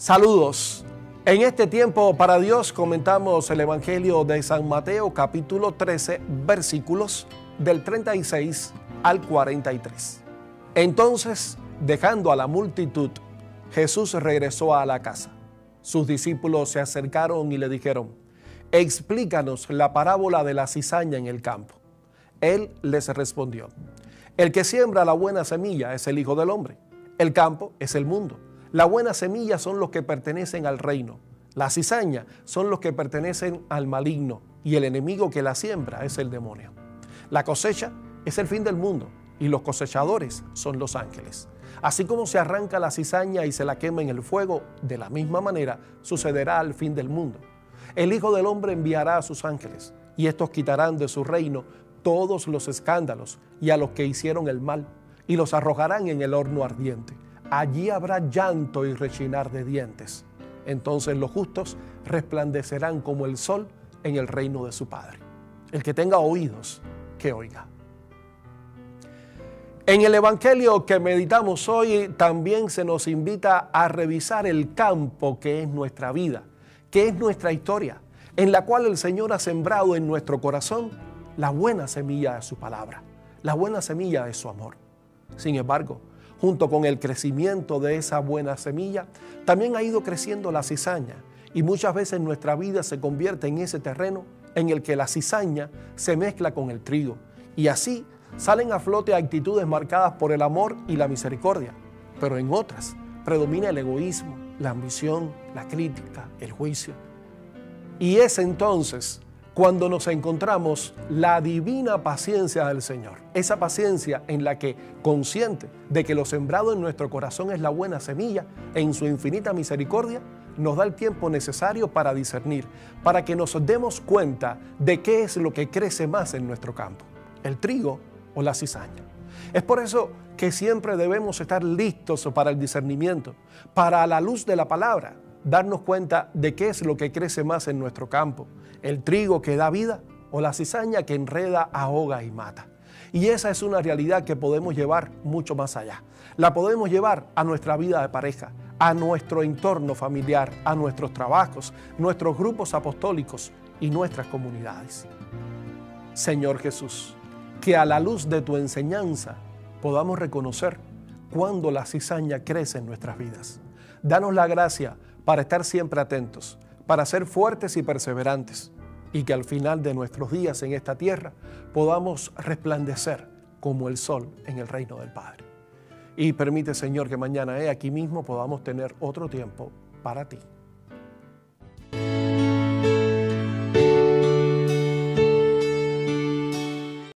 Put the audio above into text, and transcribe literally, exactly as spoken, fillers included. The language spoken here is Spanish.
Saludos. En este tiempo para Dios comentamos el Evangelio de San Mateo capítulo trece versículos del treinta y seis al cuarenta y tres. Entonces, dejando a la multitud, Jesús regresó a la casa. Sus discípulos se acercaron y le dijeron: explícanos la parábola de la cizaña en el campo. Él les respondió: el que siembra la buena semilla es el Hijo del Hombre. El campo es el mundo. La buena semilla son los que pertenecen al reino. La cizaña son los que pertenecen al maligno, y el enemigo que la siembra es el demonio. La cosecha es el fin del mundo, y los cosechadores son los ángeles. Así como se arranca la cizaña y se la quema en el fuego, de la misma manera sucederá al fin del mundo. El Hijo del Hombre enviará a sus ángeles, y estos quitarán de su reino todos los escándalos y a los que hicieron el mal, y los arrojarán en el horno ardiente. Allí habrá llanto y rechinar de dientes. Entonces los justos resplandecerán como el sol en el reino de su Padre. El que tenga oídos, que oiga. En el Evangelio que meditamos hoy también se nos invita a revisar el campo que es nuestra vida, que es nuestra historia, en la cual el Señor ha sembrado en nuestro corazón la buena semilla de su palabra, la buena semilla de su amor. Sin embargo, junto con el crecimiento de esa buena semilla, también ha ido creciendo la cizaña, y muchas veces nuestra vida se convierte en ese terreno en el que la cizaña se mezcla con el trigo, y así salen a flote actitudes marcadas por el amor y la misericordia, pero en otras predomina el egoísmo, la ambición, la crítica, el juicio. Y es entonces cuando nos encontramos la divina paciencia del Señor, esa paciencia en la que, consciente de que lo sembrado en nuestro corazón es la buena semilla, en su infinita misericordia, nos da el tiempo necesario para discernir, para que nos demos cuenta de qué es lo que crece más en nuestro campo, el trigo o la cizaña. Es por eso que siempre debemos estar listos para el discernimiento, para a la luz de la palabra, darnos cuenta de qué es lo que crece más en nuestro campo, el trigo que da vida o la cizaña que enreda, ahoga y mata. Y esa es una realidad que podemos llevar mucho más allá. La podemos llevar a nuestra vida de pareja, a nuestro entorno familiar, a nuestros trabajos, nuestros grupos apostólicos y nuestras comunidades. Señor Jesús, que a la luz de tu enseñanza podamos reconocer cuando la cizaña crece en nuestras vidas. Danos la gracia para estar siempre atentos, para ser fuertes y perseverantes, y que al final de nuestros días en esta tierra podamos resplandecer como el sol en el reino del Padre. Y permite, Señor, que mañana, eh, aquí mismo podamos tener otro tiempo para ti.